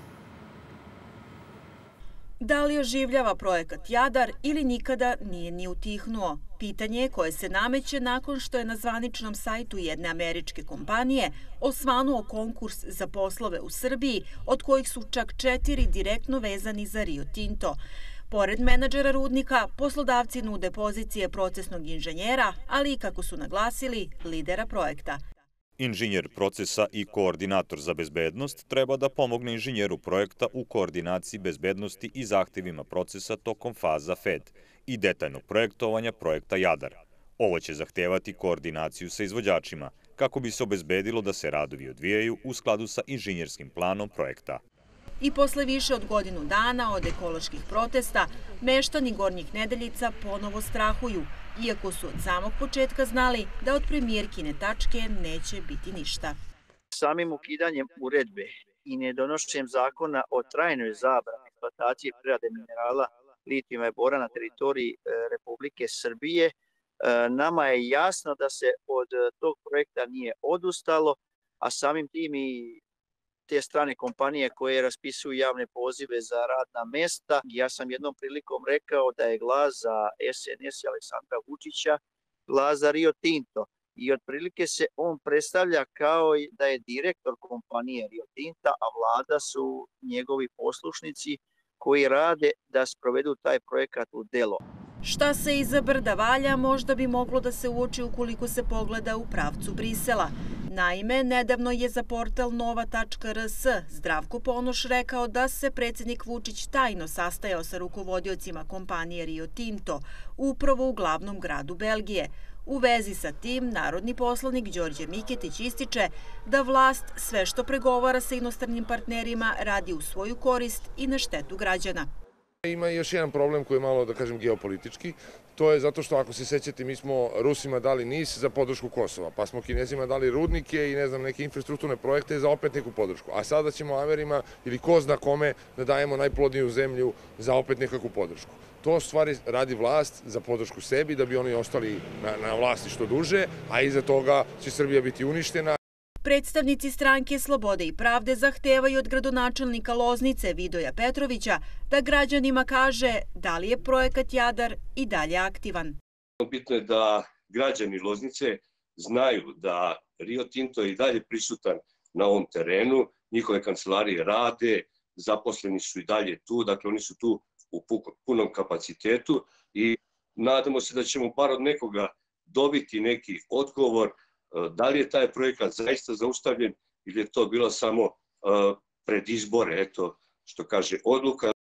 Da li oživljava projekat Jadar ili nikada nije ni utihnuo? Pitanje koje se nameće nakon što je na zvaničnom sajtu jedne američke kompanije osvanuo konkurs za poslove u Srbiji, od kojih su čak 4 direktno vezani za Rio Tinto. Pored menadžera rudnika, poslodavci nude pozicije procesnog inženjera, ali i, kako su naglasili, lidera projekta. Inženjer procesa i koordinator za bezbednost treba da pomogne inženjeru projekta u koordinaciji bezbednosti i zahtevima procesa tokom faza FED i detaljnog projektovanja projekta Jadar. Ovo će zahtevati koordinaciju sa izvođačima, kako bi se obezbedilo da se radovi odvijaju u skladu sa inženjerskim planom projekta. I posle više od godinu dana od ekoloških protesta, meštani Gornjih Nedeljica ponovo strahuju, iako su od samog početka znali da od premijerkine tačke neće biti ništa. Samim ukidanjem uredbe i nedonošenjem zakona o trajnoj zabrani eksploatacije i prerade minerala litijuma i bora na teritoriji Republike Srbije, nama je jasno da se od tog projekta nije odustalo, a samim tim i te strane kompanije koje raspisuju javne pozive za radna mesta. Ja sam jednom prilikom rekao da je glas za SNS i Aleksandra Vučića glas za Rio Tinto. I otprilike se on predstavlja kao da je direktor kompanije Rio Tinta, a vlada su njegovi poslušnici koji rade da sprovedu taj projekat u delo. Šta se iza brda valja možda bi moglo da se uoči ukoliko se pogleda u pravcu Brisela. Naime, nedavno je za portal nova.rs Zdravko Ponoš rekao da se predsjednik Vučić tajno sastajao sa rukovodiocima kompanije Rio Tinto, upravo u glavnom gradu Belgije. U vezi sa tim, narodni poslanik Đorđe Miketić ističe da vlast sve što pregovara sa inostranim partnerima radi u svoju korist i na štetu građana. Ima još jedan problem koji je malo, da kažem, geopolitički. To je zato što, ako se sećate, mi smo Rusima dali NIS za podršku Kosova, pa smo Kinezima dali rudnike i, ne znam, neke infrastrukturne projekte za opet neku podršku. A sada ćemo Amerima ili ko zna kome da dajemo najplodniju zemlju za opet nekakvu podršku. To stvari radi vlast za podršku sebi, da bi oni ostali na vlasti što duže, a iza toga će Srbija biti uništena. Predstavnici stranke Slobode i pravde zahtevaju od gradonačelnika Loznice Vidoja Petrovića da građanima kaže da li je projekat Jadar i dalje aktivan. Bitno je da građani Loznice znaju da Rio Tinto je i dalje prisutan na ovom terenu, njihove kancelarije rade, zaposleni su i dalje tu, dakle oni su tu u punom kapacitetu i nadamo se da ćemo bar od nekoga dobiti neki odgovor da li je taj projekat zaista zaustavljen ili je to bilo samo pred izbore, eto što kaže odluka.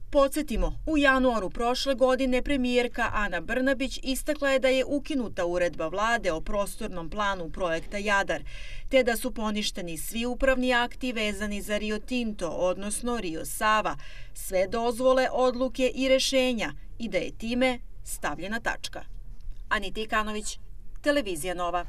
Podsjetimo, u januaru prošle godine premijerka Ana Brnabić istakla je da je ukinuta uredba vlade o prostornom planu projekta Jadar, te da su poništeni svi upravni akti vezani za Rio Tinto, odnosno Rio Sava, sve dozvole, odluke i rešenja i da je time stavljena tačka. Anita Ikanović, Televizija Nova.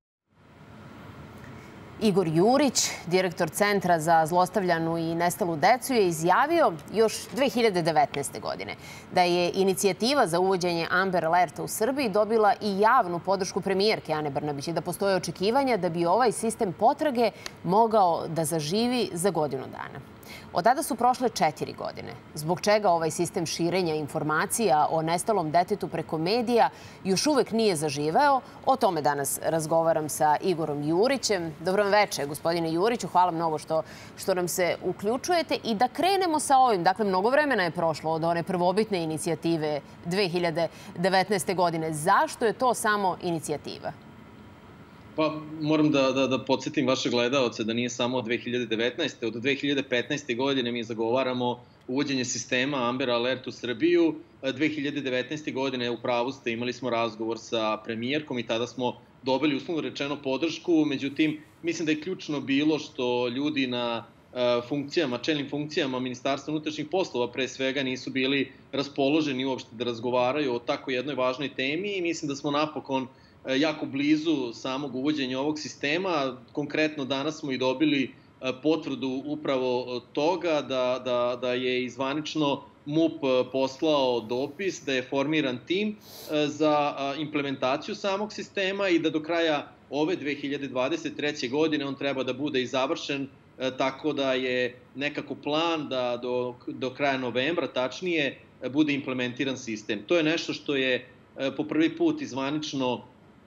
Igor Jurić, direktor Centra za zlostavljanu i nestalu decu, je izjavio još 2019. godine da je inicijativa za uvođenje Amber Alerta u Srbiji dobila i javnu podršku premijerke Ane Brnabić i da postoje očekivanja da bi ovaj sistem potrage mogao da zaživi za godinu dana. Od tada su prošle 4 godine, zbog čega ovaj sistem širenja informacija o nestalom detetu preko medija još uvek nije zaživeo. O tome danas razgovaram sa Igorom Jurićem. Dobro vam večer, gospodine Juriću. Hvala mnogo što nam se uključujete. I da krenemo sa ovim. Dakle, mnogo vremena je prošlo od one prvobitne inicijative 2019. godine. Zašto je to samo inicijativa? Pa moram da podsjetim vaše gledaoce da nije samo od 2019. Od 2015. godine mi zagovaramo uvođenje sistema Amber Alert u Srbiju. 2019. godine, u pravu ste, imali smo razgovor sa premijerkom i tada smo dobili uslovno rečeno podršku. Međutim, mislim da je ključno bilo što ljudi na funkcijama, čelnim funkcijama Ministarstva unutrašnjih poslova pre svega nisu bili raspoloženi uopšte da razgovaraju o tako jednoj važnoj temi i mislim da smo napokon jako blizu samog uvođenja ovog sistema. Konkretno danas smo i dobili potvrdu upravo toga da je zvanično MUP poslao dopis, da je formiran tim za implementaciju samog sistema i da do kraja ove 2023. godine on treba da bude i završen, tako da je nekako plan da do kraja novembra tačnije bude implementiran sistem. To je nešto što je po prvi put i zvanično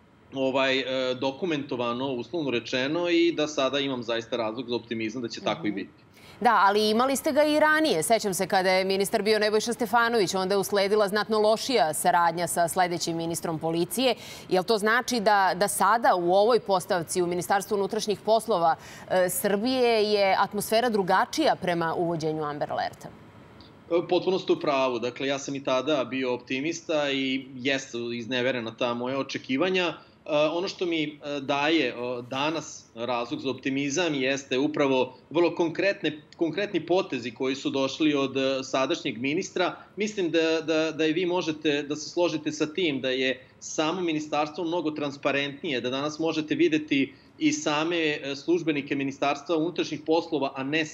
dokumentovano, uslovno rečeno, i da sada imam zaista razlog za optimizam da će tako i biti. Da, ali imali ste ga i ranije. Sećam se kada je ministar bio Nebojša Stefanović, onda je usledila znatno lošija saradnja sa sledećim ministrom policije. Jel to znači da sada u ovoj postavci u Ministarstvu unutrašnjih poslova Srbije je atmosfera drugačija prema uvođenju Amber Alerta? Potpuno ste u pravu. Dakle, ja sam i tada bio optimista i jeste izneverena ta moja očekivanja. Ono što mi daje danas razlog za optimizam jeste upravo vrlo konkretni potezi koji su došli od sadašnjeg ministra. Mislim da i vi možete da se složite sa tim da je samo ministarstvo mnogo transparentnije, da danas možete videti i same službenike Ministarstva unutrašnjih poslova, a ne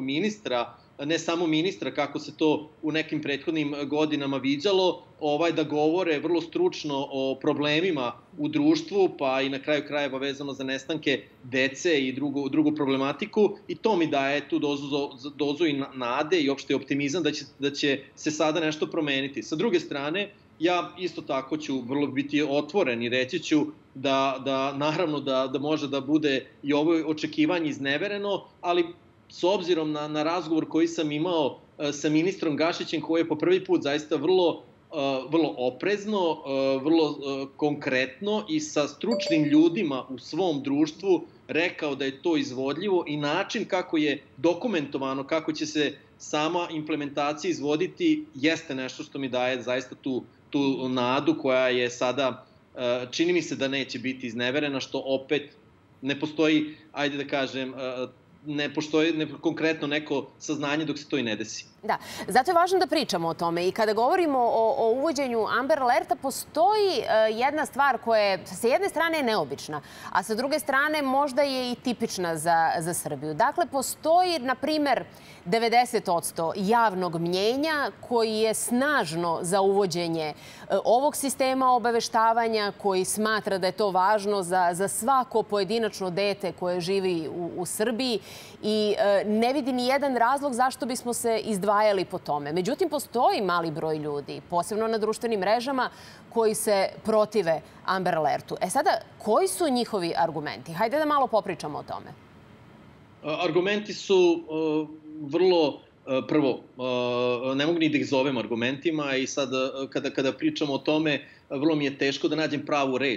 samo ministra kako se to u nekim prethodnim godinama viđalo, da govore vrlo stručno o problemima u društvu, pa i na kraju krajeva vezano za nestanke dece i drugu problematiku. I to mi daje tu dozu i nade i opšte optimizam da će se sada nešto promeniti. Sa druge strane, ja isto tako ću vrlo biti otvoren i reći ću da naravno da može da bude i ovo očekivanje iznevereno, ali s obzirom na razgovor koji sam imao sa ministrom Gašićem, koji je po prvi put zaista vrlo oprezno, vrlo konkretno i sa stručnim ljudima u svom društvu rekao da je to izvodljivo i način kako je dokumentovano, kako će se sama implementacija izvoditi, jeste nešto što mi daje zaista tu nadu koja je sada, čini mi se da neće biti izneverena, što opet ne postoji, ajde da kažem, ne postoji konkretno neko saznanje dok se to i ne desi. Da, zato je važno da pričamo o tome i kada govorimo o uvođenju Amber Alerta postoji jedna stvar koja je sa jedne strane neobična, a sa druge strane možda je i tipična za Srbiju. Dakle, postoji, na primer, 90% javnog mnjenja koji je snažno za uvođenje ovog sistema obaveštavanja, koji smatra da je to važno za svako pojedinačno dete koje živi u Srbiji i ne vidi ni jedan razlog zašto bismo se izdvajali po tome. Međutim, postoji mali broj ljudi, posebno na društvenim mrežama, koji se protive Amber Alertu. Sada, koji su njihovi argumenti? Hajde da malo popričamo o tome. Argumenti su vrlo, prvo, ne mogu ni da ih zovem argumentima i sad kada pričamo o tome, vrlo mi je teško da nađem pravu reč.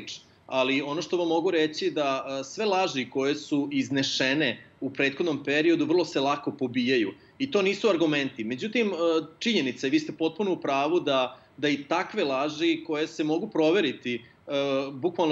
ali ono što vam mogu reći da sve laži koje su iznešene u prethodnom periodu vrlo se lako pobijaju. I to nisu argumenti. Međutim, činjenica je, vi ste potpuno u pravu da i takve laži koje se mogu proveriti bukvalno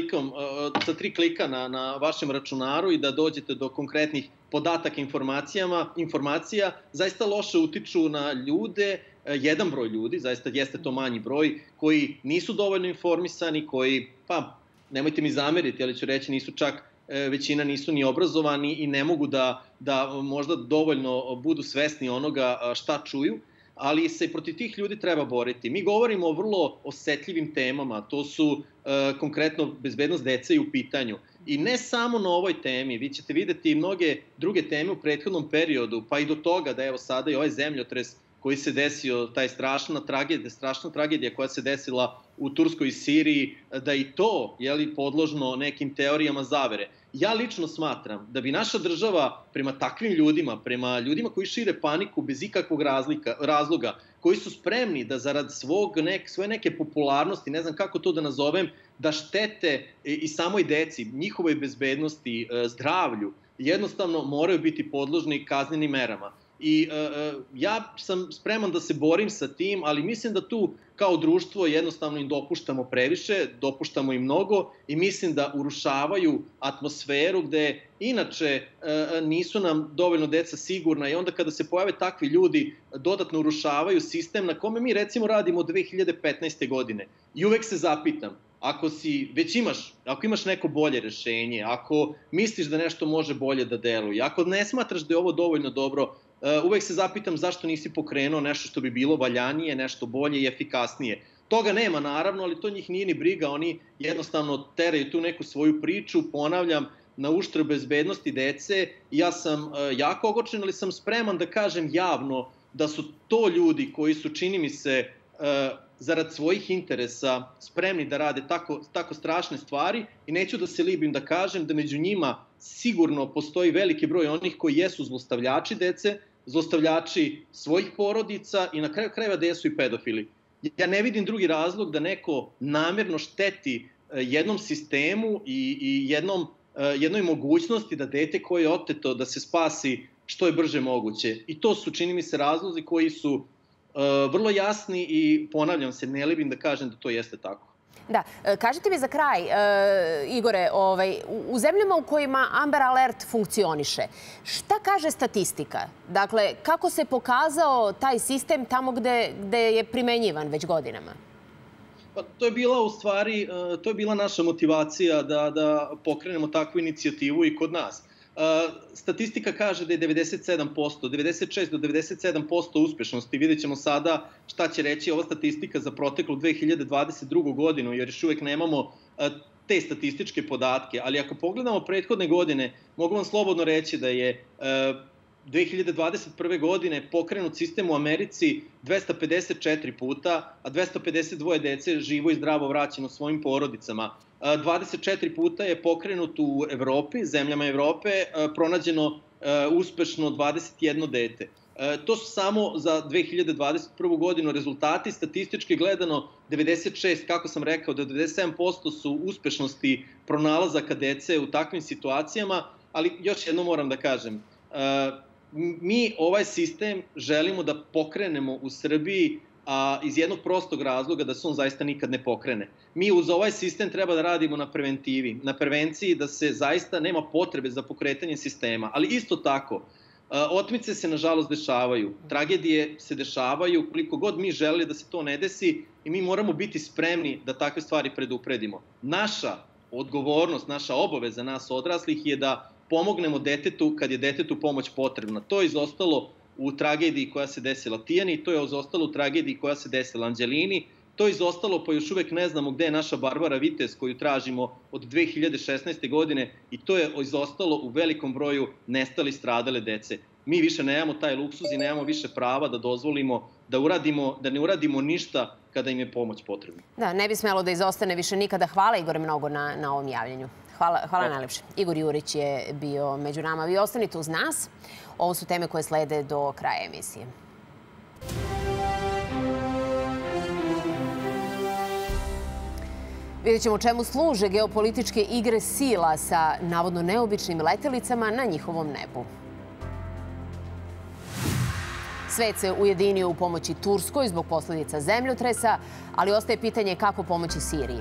sa 3 klika na vašem računaru i da dođete do konkretnih podataka informacija, zaista loše utiču na ljude, jedan broj ljudi, zaista jeste to manji broj, koji nisu dovoljno informisani, koji, pa nemojte mi zameriti, ali ću reći, većina nisu ni obrazovani i ne mogu da možda dovoljno budu svesni onoga šta čuju, ali se protiv tih ljudi treba boriti. Mi govorimo o vrlo osetljivim temama, to su konkretno bezbednost dece i u pitanju. I ne samo na ovoj temi, vi ćete videti i mnoge druge teme u prethodnom periodu, pa i do toga da evo sada i ovaj zemljotres koji se desio, taj strašna tragedija koja se desila u Turskoj i Siriji, da i to je podložno nekim teorijama zavere. Ja lično smatram da bi naša država prema takvim ljudima, prema ljudima koji šire paniku bez ikakvog razloga, koji su spremni da zarad svoje neke popularnosti, ne znam kako to da nazovem, da štete i samoj deci, njihovoj bezbednosti, zdravlju, jednostavno moraju biti podložni kaznenim merama. I ja sam spreman da se borim sa tim, ali mislim da tu kao društvo jednostavno im dopuštamo previše, dopuštamo im mnogo i mislim da urušavaju atmosferu gde inače nisu nam dovoljno deca sigurna i onda kada se pojave takvi ljudi dodatno urušavaju sistem na kome mi recimo radimo od 2015. godine. I uvek se zapitam, ako imaš neko bolje rešenje, ako misliš da nešto može bolje da deluje, ako ne smatraš da je ovo dovoljno dobro, uvek se zapitam zašto nisi pokrenuo nešto što bi bilo valjanije, nešto bolje i efikasnije. Toga nema naravno, ali to njih nije ni briga, oni jednostavno teraju tu neku svoju priču, ponavljam, na uštrb bezbednosti dece. Ja sam jako ogorčen, ali sam spreman da kažem javno da su to ljudi koji su, čini mi se, zarad svojih interesa spremni da rade tako strašne stvari i neću da se libim da kažem da među njima sigurno postoji veliki broj onih koji jesu zlostavljači dece, zlostavljači svojih porodica i na kraju krajeva da jesu i pedofili. Ja ne vidim drugi razlog da neko namerno šteti jednom sistemu i jednoj mogućnosti da dete koje je oteto da se spasi što je brže moguće. I to su, čini mi se, razlozi koji su vrlo jasni i ponavljam se, ne libim da kažem da to jeste tako. Da, kažite mi za kraj, Igore, u zemljama u kojima Amber Alert funkcioniše, šta kaže statistika? Dakle, kako se pokazao taj sistem tamo gde je primenjivan već godinama? Pa to je bila naša motivacija da pokrenemo takvu inicijativu i kod nas. Statistika kaže da je 96 do 97% uspešnosti. Vidjet ćemo sada šta će reći ova statistika za proteklu 2022. godinu, jer još uvek nemamo te statističke podatke. Ali ako pogledamo prethodne godine, mogu vam slobodno reći da je 2021. godine pokrenut sistem u Americi 254 puta, a 252 dece živo i zdravo vraćeno svojim porodicama. 24 puta je pokrenut u Evropi, zemljama Evrope, pronađeno uspešno 21 dete. To su samo za 2021. godinu rezultati. Statistički gledano 96, kako sam rekao, da 97% su uspešnosti pronalazaka dece u takvim situacijama, ali još jedno moram da kažem, mi ovaj sistem želimo da pokrenemo u Srbiji iz jednog prostog razloga da se on zaista nikad ne pokrene. Mi uz ovaj sistem treba da radimo na preventivi, na prevenciji da se zaista nema potrebe za pokretanje sistema, ali isto tako otmice se nažalost dešavaju, tragedije se dešavaju, koliko god mi želeli da se to ne desi i mi moramo biti spremni da takve stvari predupredimo. Naša odgovornost, naša obaveza nas odraslih je da pomognemo detetu kad je detetu pomoć potrebna. To je izostalo u tragediji koja se desila Tijani, to je izostalo u tragediji koja se desila Anđelini, to je izostalo pa još uvek ne znamo gde je naša Barbara Vitez koju tražimo od 2016. godine i to je izostalo u velikom broju nestali stradale dece. Mi više nemamo taj luksuz i nemamo više prava da dozvolimo da ne uradimo ništa kada im je pomoć potrebna. Da, ne bi smelo da izostane više nikada. Hvala Igore mnogo na ovom javljanju. Hvala najlepše. Igor Jurić je bio među nama. Vi ostanite uz nas. Ovo su teme koje slede do kraja emisije. Vidjet ćemo čemu služe geopolitičke igre sila sa navodno neobičnim letelicama na njihovom nebu. Svet se ujedinio u pomoći Turskoj zbog posljedica zemljotresa, ali ostaje pitanje kako pomoći Siriji.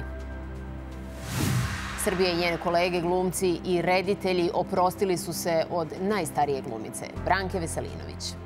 Srbija i njene kolege, glumci i reditelji oprostili su se od najstarije glumice, Branke Veselinović.